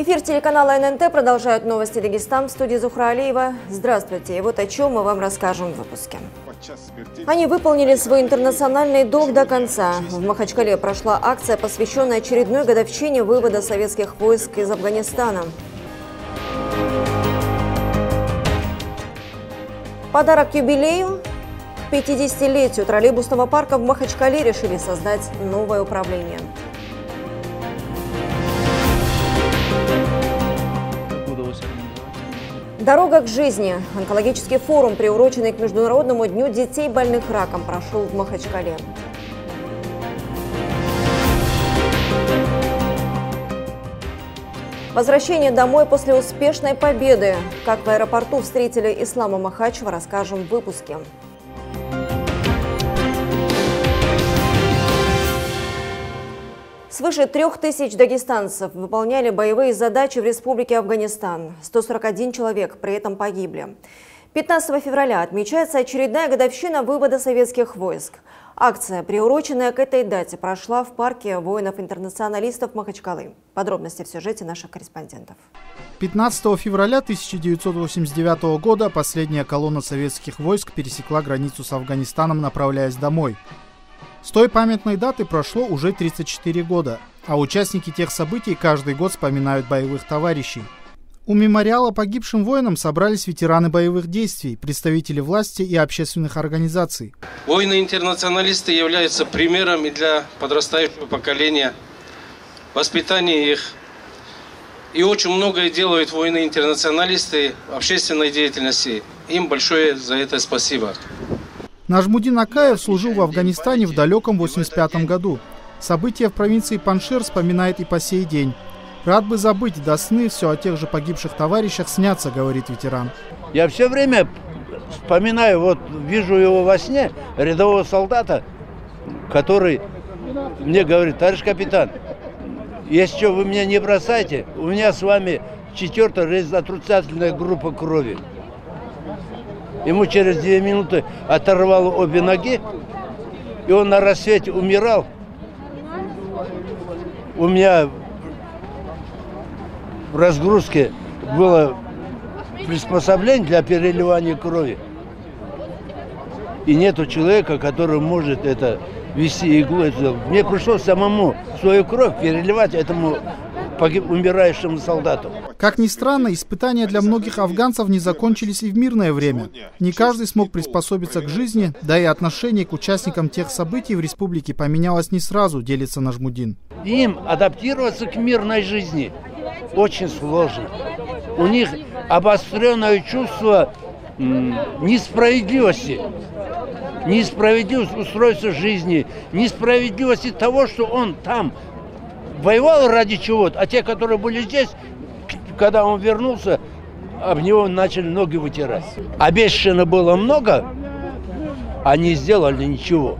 Эфир телеканала ННТ продолжают новости Дагестан. В студии Зухра Алиева. Здравствуйте. И вот о чем мы вам расскажем в выпуске. Они выполнили свой интернациональный долг до конца. В Махачкале прошла акция, посвященная очередной годовщине вывода советских войск из Афганистана. Подарок к юбилею. К 50-летию троллейбусного парка в Махачкале решили создать новое управление. Дорога к жизни. Онкологический форум, приуроченный к Международному дню детей, больных раком, прошел в Махачкале. Возвращение домой после успешной победы. Как в аэропорту встретили Ислама Махачева, расскажем в выпуске. Свыше 3000 дагестанцев выполняли боевые задачи в Республике Афганистан. 141 человек при этом погибли. 15 февраля отмечается очередная годовщина вывода советских войск. Акция, приуроченная к этой дате, прошла в парке воинов-интернационалистов Махачкалы. Подробности в сюжете наших корреспондентов. 15 февраля 1989 года последняя колонна советских войск пересекла границу с Афганистаном, направляясь домой. С той памятной даты прошло уже 34 года, а участники тех событий каждый год вспоминают боевых товарищей. У мемориала погибшим воинам собрались ветераны боевых действий, представители власти и общественных организаций. Воины-интернационалисты являются примером и для подрастающего поколения, воспитания их. И очень многое делают воины-интернационалисты в общественной деятельности. Им большое за это спасибо. Нажмудин Акаев служил в Афганистане в далеком 1985 году. События в провинции Паншер вспоминает и по сей день. Рад бы забыть до сны все о тех же погибших товарищах снятся, говорит ветеран. Я все время вспоминаю, вот вижу его во сне, рядового солдата, который мне говорит: товарищ капитан, если что, вы меня не бросайте, у меня с вами 4-я отрицательная группа крови. Ему через 2 минуты оторвало обе ноги, и он на рассвете умирал. У меня в разгрузке было приспособление для переливания крови. И нету человека, который может это вести иглой. Мне пришлось самому свою кровь переливать этому умирающему солдату. Как ни странно, испытания для многих афганцев не закончились и в мирное время. Не каждый смог приспособиться к жизни, да и отношение к участникам тех событий в республике поменялось не сразу, делится Нажмудин. Им адаптироваться к мирной жизни очень сложно. У них обостренное чувство несправедливости. Несправедливость устройства жизни, несправедливости того, что он там воевал ради чего-то, а те, которые были здесь, когда он вернулся, об него начали ноги вытирать. Обещано было много, а не сделали ничего.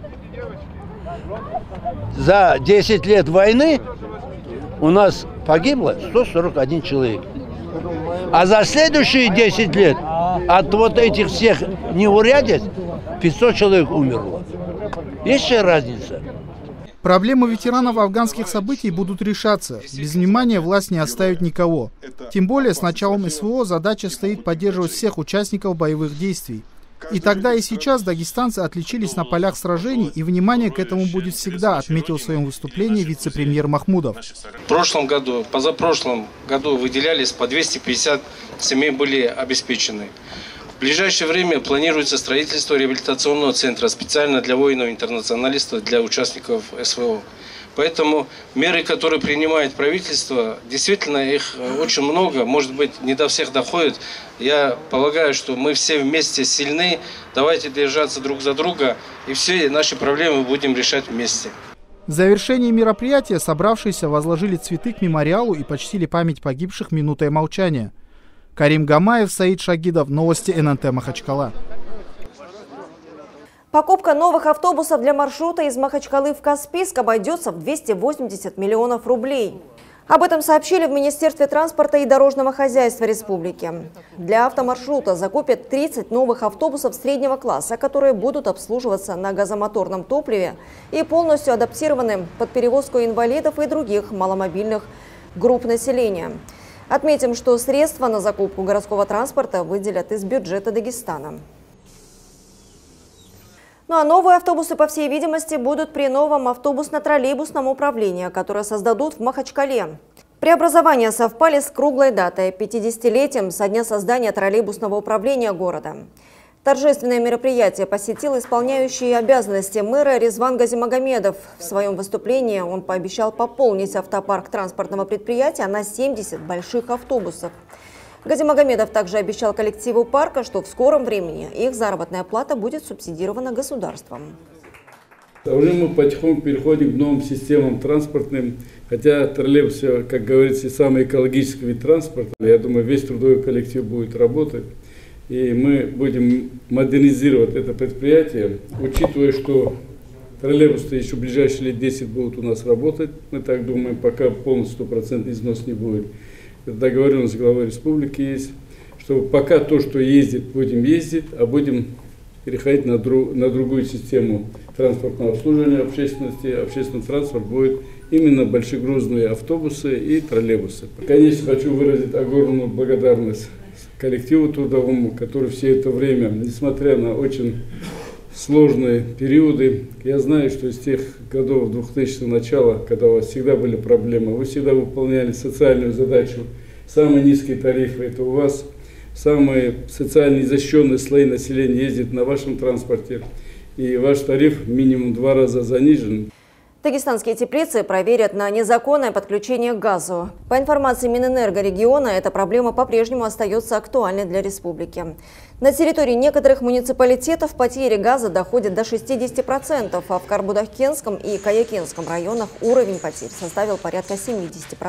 За 10 лет войны у нас погибло 141 человек. А за следующие 10 лет от вот этих всех неурядиц 500 человек умерло. Есть же разница? Проблемы ветеранов афганских событий будут решаться. Без внимания власть не оставит никого. Тем более с началом СВО задача стоит поддерживать всех участников боевых действий. И тогда и сейчас дагестанцы отличились на полях сражений, и внимание к этому будет всегда, отметил в своем выступлении вице-премьер Махмудов. В прошлом году, позапрошлом году выделялись по 250 семей были обеспечены. В ближайшее время планируется строительство реабилитационного центра специально для воинов-интернационалистов, для участников СВО. Поэтому меры, которые принимает правительство, действительно их очень много, может быть, не до всех доходит. Я полагаю, что мы все вместе сильны, давайте держаться друг за друга, и все наши проблемы будем решать вместе. В завершении мероприятия собравшиеся возложили цветы к мемориалу и почтили память погибших минутой молчания. Карим Гамаев, Саид Шагидов, новости ННТ Махачкала. Покупка новых автобусов для маршрута из Махачкалы в Каспийск обойдется в 280 миллионов рублей. Об этом сообщили в Министерстве транспорта и дорожного хозяйства республики. Для автомаршрута закупят 30 новых автобусов среднего класса, которые будут обслуживаться на газомоторном топливе и полностью адаптированы под перевозку инвалидов и других маломобильных групп населения. Отметим, что средства на закупку городского транспорта выделят из бюджета Дагестана. Ну а новые автобусы, по всей видимости, будут при новом автобусно-троллейбусном управлении, которое создадут в Махачкале. Преобразования совпали с круглой датой – 50-летием со дня создания троллейбусного управления города. Торжественное мероприятие посетил исполняющий обязанности мэра Резван Газимагомедов. В своем выступлении он пообещал пополнить автопарк транспортного предприятия на 70 больших автобусов. Газимагомедов также обещал коллективу парка, что в скором времени их заработная плата будет субсидирована государством. Уже мы потихоньку переходим к новым системам транспортным, хотя троллейбус, как говорится, самый экологический вид транспорта. Я думаю, весь трудовой коллектив будет работать, и мы будем модернизировать это предприятие, учитывая, что троллейбусы еще в ближайшие лет 10 будут у нас работать. Мы так думаем, пока полностью 100% износ не будет. Договоренность с главой республики есть, что пока то, что ездит, будем ездить, а будем переходить на другую систему транспортного обслуживания общественности. Общественный транспорт будет именно большегрузные автобусы и троллейбусы. Конечно, хочу выразить огромную благодарность коллективу трудовому, который все это время, несмотря на очень сложные периоды, я знаю, что из тех годов 2000-го начала, когда у вас всегда были проблемы, вы всегда выполняли социальную задачу. Самые низкие тарифы – это у вас. Самые социально незащищенные слои населения ездят на вашем транспорте. И ваш тариф минимум 2 раза занижен. Дагестанские теплицы проверят на незаконное подключение к газу. По информации Минэнерго региона, эта проблема по-прежнему остается актуальной для республики. На территории некоторых муниципалитетов потери газа доходят до 60%, а в Карбудакенском и Каякенском районах уровень потерь составил порядка 70%.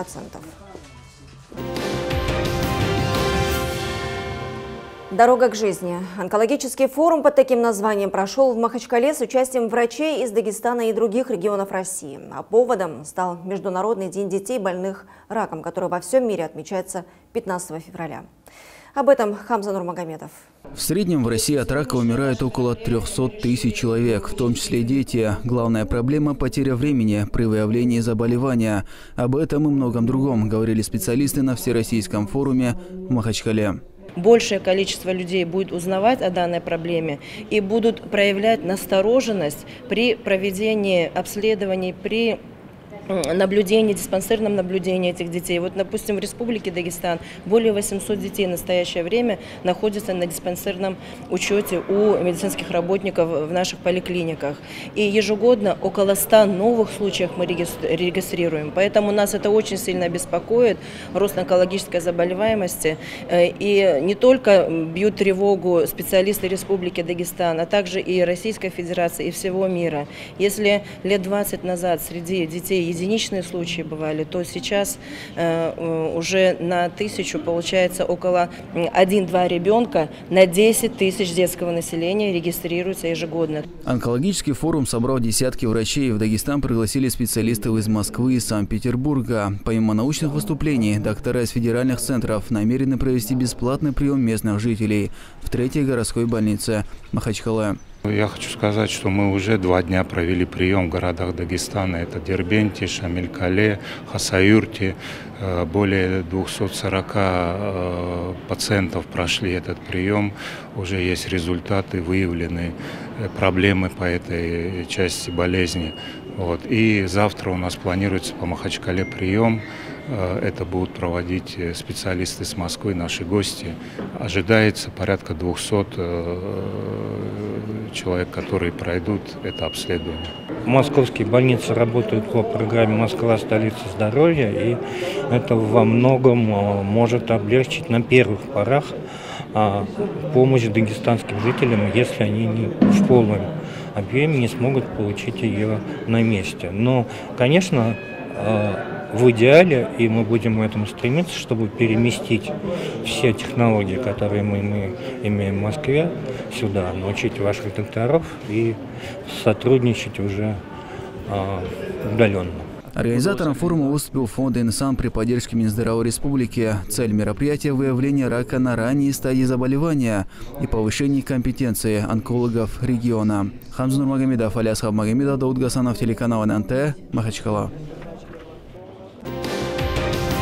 Дорога к жизни. Онкологический форум под таким названием прошел в Махачкале с участием врачей из Дагестана и других регионов России. А поводом стал Международный день детей, больных раком, который во всем мире отмечается 15 февраля. Об этом Хамза Нурмагомедов. В среднем в России от рака умирают около 300 тысяч человек, в том числе дети. Главная проблема – потеря времени при выявлении заболевания. Об этом и многом другом говорили специалисты на Всероссийском форуме в Махачкале. Большее количество людей будет узнавать о данной проблеме и будут проявлять настороженность при проведении обследований, при наблюдении, диспансерном наблюдении этих детей. Вот, допустим, в Республике Дагестан более 800 детей в настоящее время находятся на диспансерном учете у медицинских работников в наших поликлиниках. И ежегодно около 100 новых случаев мы регистрируем. Поэтому нас это очень сильно беспокоит, рост онкологической заболеваемости. И не только бьют тревогу специалисты Республики Дагестан, а также и Российской Федерации, и всего мира. Если лет 20 назад среди детей единичные случаи бывали, то сейчас уже на 1000 получается около 1-2 ребенка на 10 тысяч детского населения регистрируются ежегодно. Онкологический форум собрал десятки врачей. В Дагестан пригласили специалистов из Москвы и Санкт-Петербурга. Помимо научных выступлений, доктора из федеральных центров намерены провести бесплатный прием местных жителей в 3-й городской больнице Махачкала. Я хочу сказать, что мы уже 2 дня провели прием в городах Дагестана. Это Дербенти, Шамилькале, Хасаюрте. Более 240 пациентов прошли этот прием. Уже есть результаты, выявлены проблемы по этой части болезни. И завтра у нас планируется по Махачкале прием. Это будут проводить специалисты с Москвы, наши гости. Ожидается порядка 200 человек, которые пройдут это обследование. Московские больницы работают по программе «Москва – столица здоровья», и это во многом может облегчить на первых порах помощь дагестанским жителям, если они не в полном объеме не смогут получить ее на месте. Но, конечно, в идеале, и мы будем к этому стремиться, чтобы переместить все технологии, которые мы имеем в Москве, сюда, научить ваших докторов и сотрудничать уже удаленно. Организатором форума выступил фонд «Инсан» при поддержке Минздрава Республики. Цель мероприятия – выявление рака на ранней стадии заболевания и повышение компетенции онкологов региона. Хамза Нурмагомедов, Аляс Хабмагомедов, Дауд Гасанов, телеканал ННТ, Махачкала.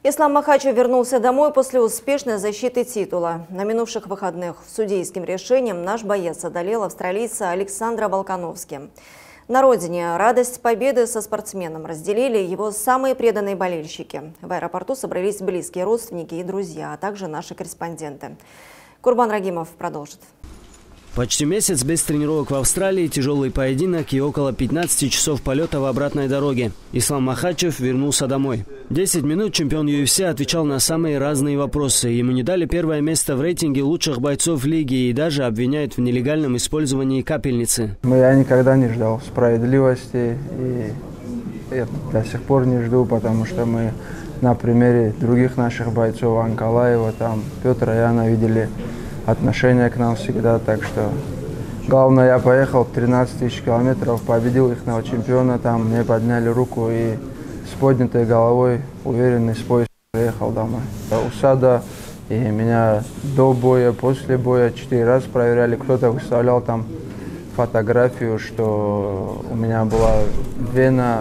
Ислам Махачев вернулся домой после успешной защиты титула. На минувших выходных судейским решением наш боец одолел австралийца Александра Волконовски. На родине радость победы со спортсменом разделили его самые преданные болельщики. В аэропорту собрались близкие родственники и друзья, а также наши корреспонденты. Курбан Рагимов продолжит. Почти месяц без тренировок в Австралии, тяжелый поединок и около 15 часов полета в обратной дороге. Ислам Махачев вернулся домой. 10 минут чемпион UFC отвечал на самые разные вопросы. Ему не дали первое место в рейтинге лучших бойцов лиги и даже обвиняют в нелегальном использовании капельницы. Я никогда не ждал справедливости и я до сих пор не жду, потому что мы на примере других наших бойцов, Анкалаева, Петра Яна, видели отношение к нам всегда, так что главное, я поехал 13 тысяч километров, победил их чемпиона, мне подняли руку и с поднятой головой, уверенный с пояса, приехал домой. УСАДА и меня до боя, после боя 4 раза проверяли, кто-то выставлял фотографию, что у меня была вена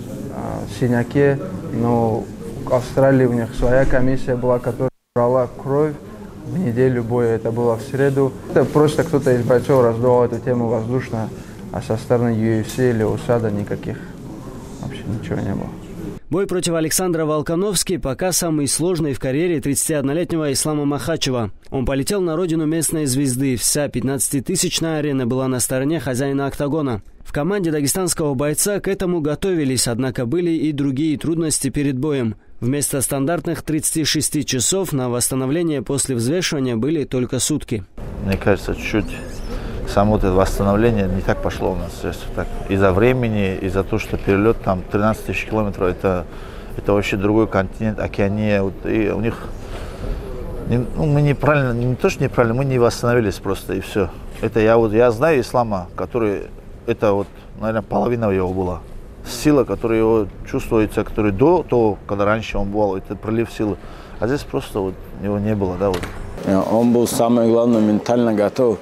в синяке, но в Австралии у них своя комиссия была, которая брала кровь. В неделю боя, это было в среду. Это просто кто-то из бойцов раздувал эту тему воздушно, а со стороны UFC или УСАДА никаких вообще ничего не было. Бой против Александра Волконовски пока самый сложный в карьере 31-летнего Ислама Махачева. Он полетел на родину местной звезды. Вся 15-тысячная арена была на стороне хозяина октагона. В команде дагестанского бойца к этому готовились, однако были и другие трудности перед боем. Вместо стандартных 36 часов на восстановление после взвешивания были только сутки. Мне кажется, чуть-чуть само это восстановление не так пошло у нас. Из-за времени, из-за того, что перелет 13 тысяч километров, это вообще другой континент, Океания. И у них, мы неправильно, не то что неправильно, мы не восстановились просто и все. Это я знаю Ислама, который, это наверное, половина его была. Сила, которая его чувствуется, которая до того, когда раньше он был, это прилив силы. А здесь просто его не было, Он был, самое главное, ментально готов.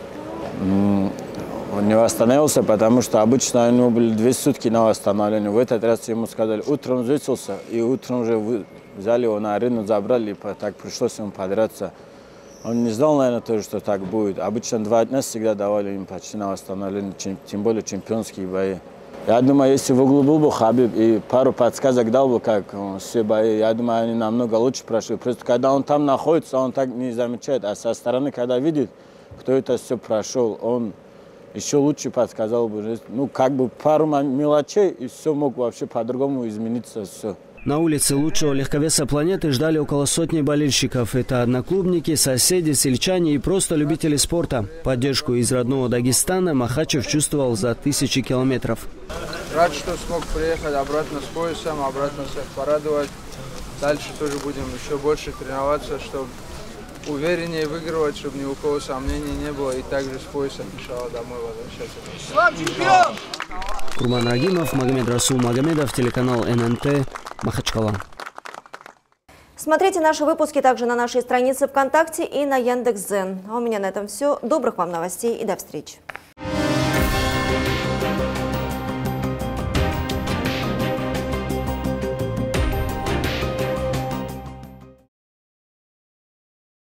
Он не восстановился, потому что обычно у него были 2 сутки на восстановление. В этот раз ему сказали, утром взвесился, и утром уже взяли его на арену, забрали, и так пришлось ему подраться. Он не знал, наверное, тоже, что так будет. Обычно 2 дня всегда давали им почти на восстановление, тем более чемпионские бои. Я думаю, если в углу был бы Хабиб и пару подсказок дал бы, как все бои, я думаю, они намного лучше прошли. Просто когда он там находится, он так не замечает, а со стороны, когда видит, кто это все прошел, он еще лучше подсказал бы. Пару мелочей, и все мог вообще по-другому измениться. Все. На улице лучшего легковеса планеты ждали около сотни болельщиков. Это одноклубники, соседи, сельчане и просто любители спорта. Поддержку из родного Дагестана Махачев чувствовал за тысячи километров. Рад, что смог приехать обратно с поясом, обратно всех порадовать. Дальше тоже будем еще больше тренироваться, чтобы увереннее выигрывать, чтобы ни у кого сомнений не было. И также с поясом, иншаллах, домой возвращаться. Слава чемпион! Курбан Рагимов, Магомед Расул Магомедов, телеканал ННТ, Махачкала. Смотрите наши выпуски также на нашей странице ВКонтакте и на Яндекс.Дзен. А у меня на этом все. Добрых вам новостей и до встречи.